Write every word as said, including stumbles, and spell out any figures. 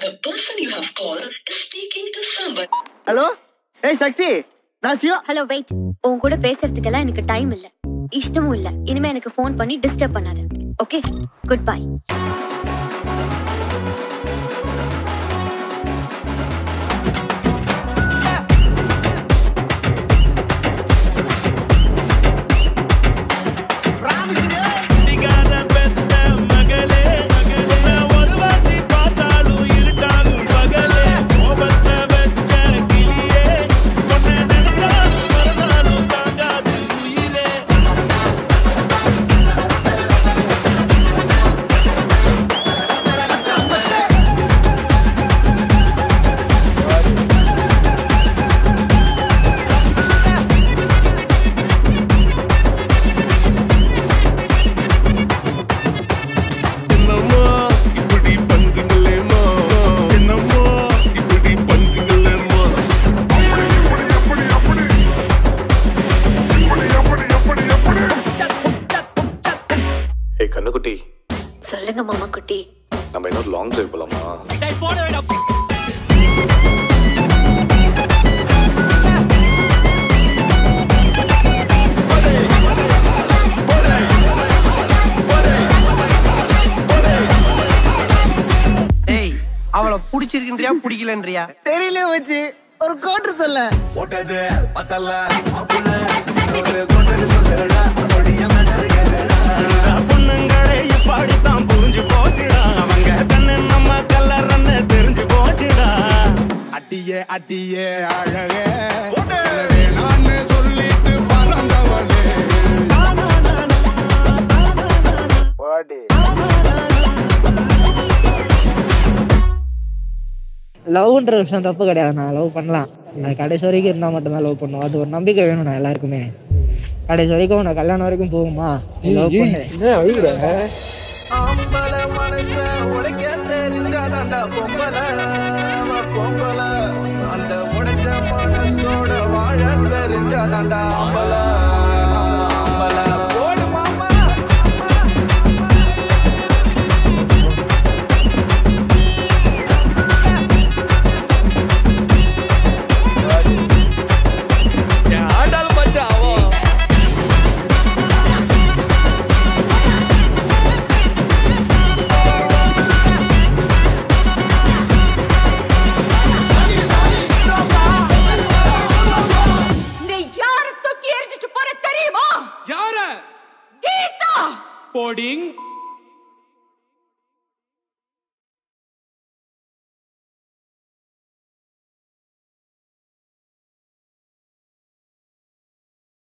The person you have called is speaking to someone. Hello? Hey Sakti, நான் Siva. Hello wait. உன் கூட பேசுறதுக்கெல்லாம் எனக்கு time இல்ல, இஷ்டமும் இல்ல. இனிமே எனக்கு ஃபோன் பண்ணி டிஸ்டர்ப் பண்ணாத. Okay, good bye. கண்ணுக்குட்டி, சொல்லுங்க மாமா குட்டி. நம்ம இன்னொரு லாங் டிரைவ் போலாமா? ஏய், அவளை பிடிச்சிருக்கின்றியா பிடிக்கலன்றியா தெரியல வச்சு ஒரு கோட்டு சொல்ல. ஓட்டது பத்தல்ல அப்புல ஒரு கோட்டு சொல்லடா அப்படியே மடறடா. பொண்ணுங்களே இப்படி தான் புரிஞ்சு போச்சுடா. அவங்க கண்ணு நம்ம கலரன்னு தெரிஞ்சு போச்சுடா. அட்டியே அட்டியே அழகே நானே சொல்லிட்டு பறந்தவளே. பாடி லவ்ன்ற விஷயம் தப்பு கிடையாது. நான் லவ் பண்ணலாம், நான் கடைசி வரைக்கும் இருந்தால் மட்டும்தான் லவ் பண்ணுவோம். அது ஒரு நம்பிக்கை வேணும் நான் எல்லாருக்குமே. கடைசி வரைக்கும் நான் கல்யாணம் வரைக்கும் போகுமா லவ் பண்ணு. ஆம்பள மனச உடைக்க தெரிஞ்சாதாண்டா பொம்பளை பொம்பளை. அந்த உடைச்ச மனசோட வாழ தெரிஞ்சாதாண்டா ஆம்பளை.